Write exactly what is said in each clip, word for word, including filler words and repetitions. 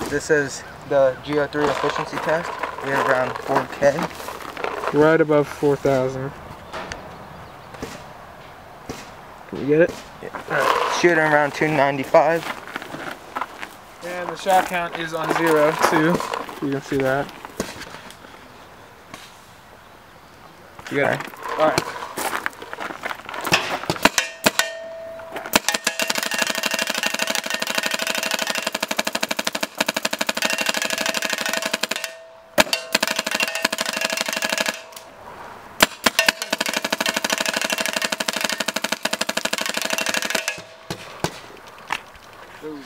this is the Geo three efficiency test. We have around four K. Right above four thousand. Can you get it? Yeah. Right. Shooting around two ninety-five. And the shot count is on zero too. You can see that. You got it. Alright. Ooh.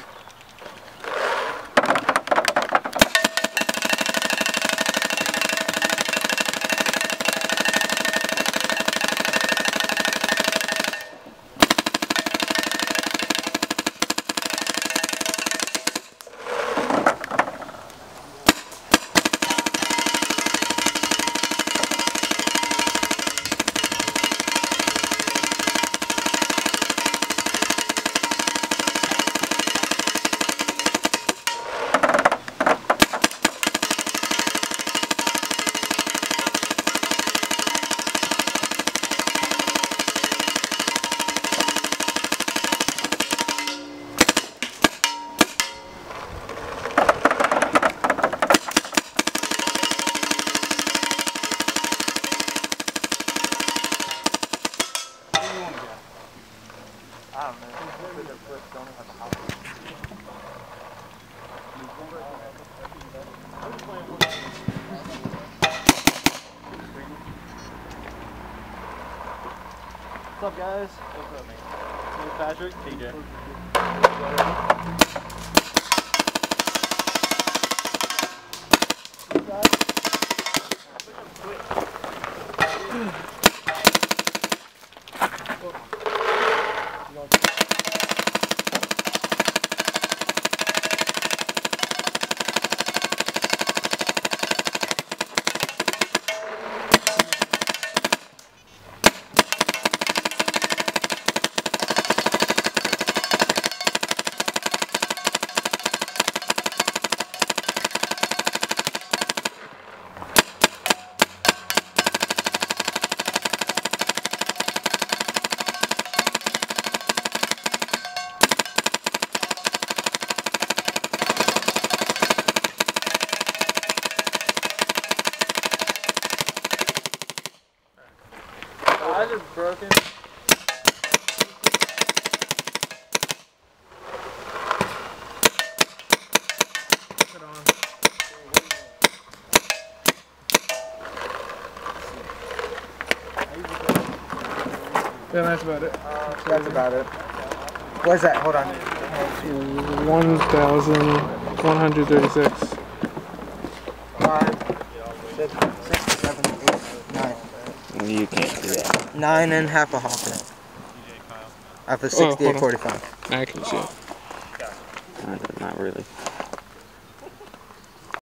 I don't know. What's up, guys? What's up, man? Hey, Patrick. T J. I just broken. Put it on. Yeah, that's about it. Uh, that's about it. What is that? Hold on. one thousand one hundred thirty-six. Five, six, six, seven, eight, nine. You can't do that. Nine and half a hopper. Off of sixty-eight forty-five. I can see it. Uh, not really.